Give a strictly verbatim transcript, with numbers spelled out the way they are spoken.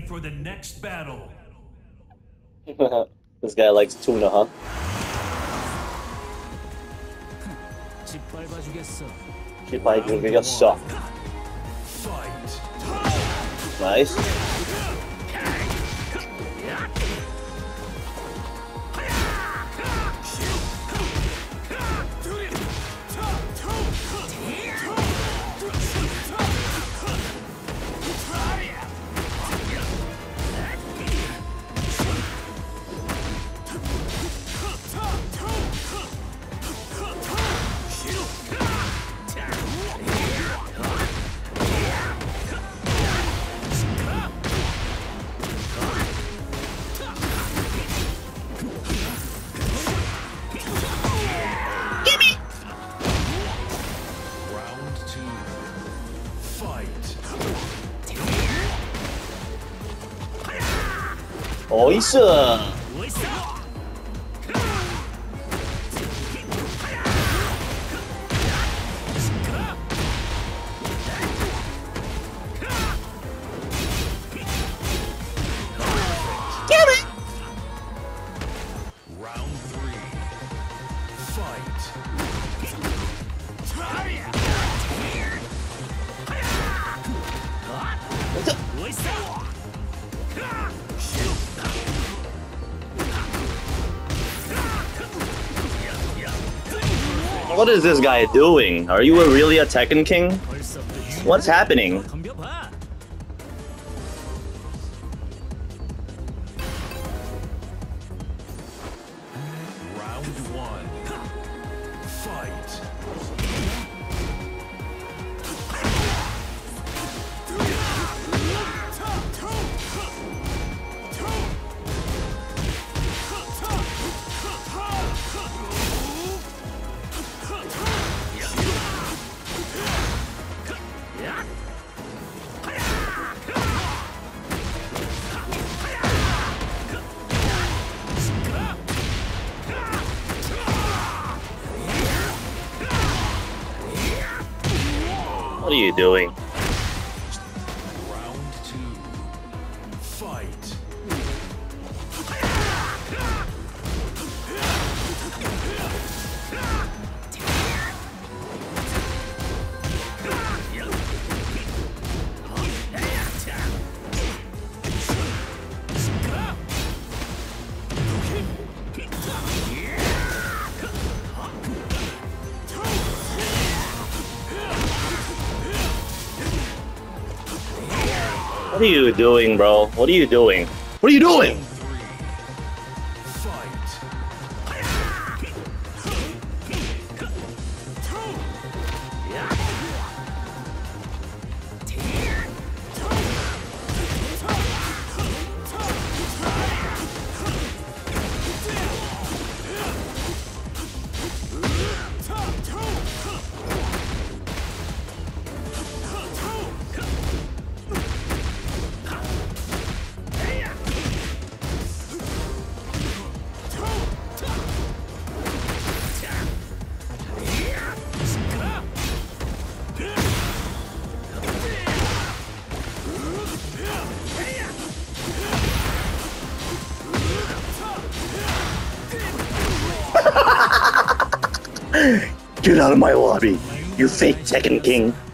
for the next battle. This guy likes tuna, huh? Shippai Jugegetsu. Nice. Oysa. Round three. Fight. What is this guy doing? Are you a really a Tekken King? What's happening? Round one. Fight. What are you doing? Round two. Fight. What are you doing, bro? What are you doing? What are you doing? Get out of my lobby, you fake Tekken King.